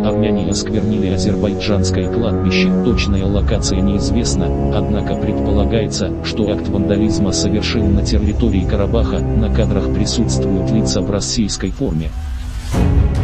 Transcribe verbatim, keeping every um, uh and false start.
Армяне осквернили азербайджанское кладбище, точная локация неизвестна, однако предполагается, что акт вандализма совершил на территории Карабаха. На кадрах присутствуют лица в российской форме.